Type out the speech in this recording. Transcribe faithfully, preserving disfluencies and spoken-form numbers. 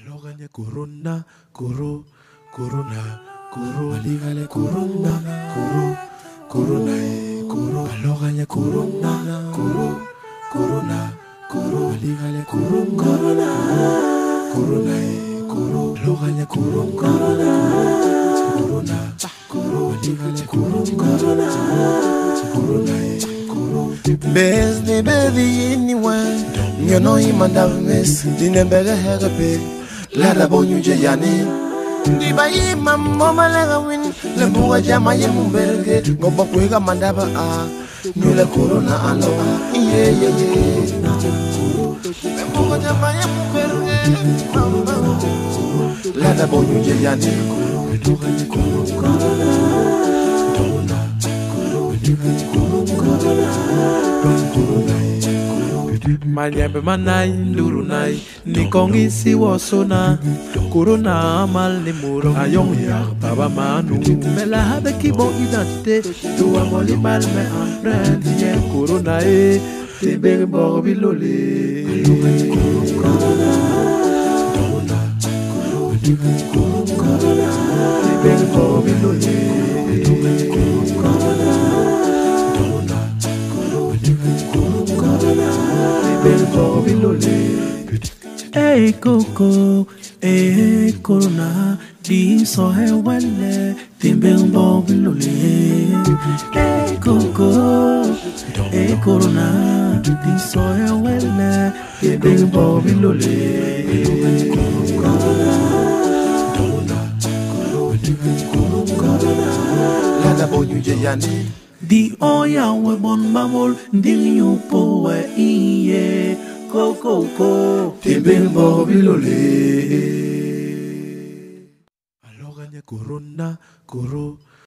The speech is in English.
Aloganya corona, coro, corona, coro, aligale corona, coro, corona, coro, aloganya corona, coro, corona, coro, aligale corona, corona, coro, aloganya corona, corona, coro, aligale corona, corona, coro. Bez ne bedi anyone, you know him and have miss, didn't beg a head a bit. Lada bonyu jayani Di bayi mamma lega win Le buga jama ye mumberge Goba kuiga mandaba a Nyule corona alo Iye ye ye Le buga jama ye mumberge Lada bonyu jayani Manyembe manai lurunai nikongisi wasona corona amal ni muro ayong ya baba manu mela habe kibo identité tu amoli mal me en ye corona e te beg bo bilole te beg bo bilole Hey Coco, hey Corona, di so he wale, timbe umbo bilole. Hey Coco, hey Corona, di so he wale, timbe umbo bilole. Lada bonyu jayani Di oya we bon mamol, di yupo we iye. Coco, co, timbe bilole. Aloganya corona, coro.